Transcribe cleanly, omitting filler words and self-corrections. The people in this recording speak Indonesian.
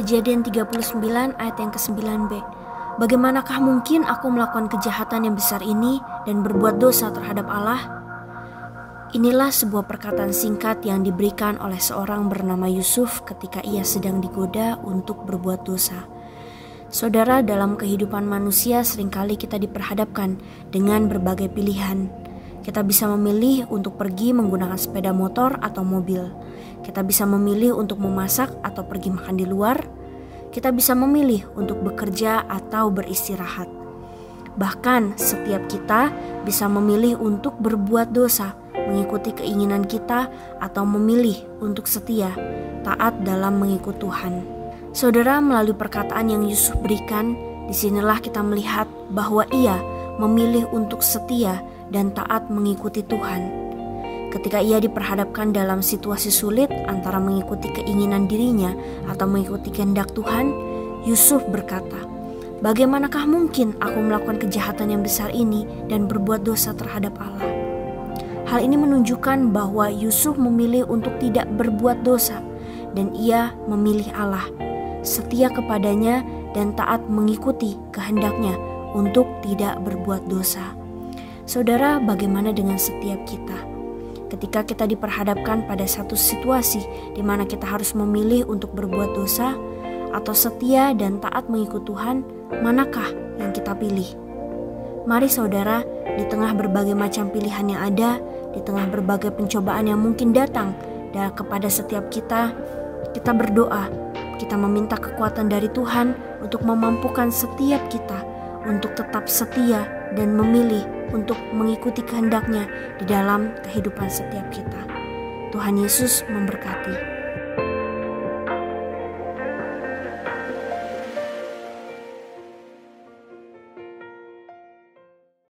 Kejadian 39 ayat yang ke-9b. Bagaimanakah mungkin aku melakukan kejahatan yang besar ini dan berbuat dosa terhadap Allah? Inilah sebuah perkataan singkat yang diberikan oleh seorang bernama Yusuf ketika ia sedang digoda untuk berbuat dosa. Saudara, dalam kehidupan manusia seringkali kita diperhadapkan dengan berbagai pilihan. Kita bisa memilih untuk pergi menggunakan sepeda motor atau mobil. Kita bisa memilih untuk memasak atau pergi makan di luar. Kita bisa memilih untuk bekerja atau beristirahat. Bahkan setiap kita bisa memilih untuk berbuat dosa, mengikuti keinginan kita, atau memilih untuk setia, taat dalam mengikut Tuhan. Saudara, melalui perkataan yang Yusuf berikan, disinilah kita melihat bahwa ia memilih untuk setia dan taat mengikuti Tuhan. Ketika ia diperhadapkan dalam situasi sulit antara mengikuti keinginan dirinya atau mengikuti kehendak Tuhan, Yusuf berkata, "Bagaimanakah mungkin aku melakukan kejahatan yang besar ini dan berbuat dosa terhadap Allah?" Hal ini menunjukkan bahwa Yusuf memilih untuk tidak berbuat dosa dan ia memilih Allah, setia kepadanya dan taat mengikuti kehendaknya untuk tidak berbuat dosa. Saudara, bagaimana dengan setiap kita? Ketika kita diperhadapkan pada satu situasi di mana kita harus memilih untuk berbuat dosa atau setia dan taat mengikut Tuhan, manakah yang kita pilih? Mari saudara, di tengah berbagai macam pilihan yang ada, di tengah berbagai pencobaan yang mungkin datang dan kepada setiap kita berdoa, kita meminta kekuatan dari Tuhan untuk memampukan setiap kita untuk tetap setia dan memilih untuk mengikuti kehendak-Nya di dalam kehidupan setiap kita. Tuhan Yesus memberkati.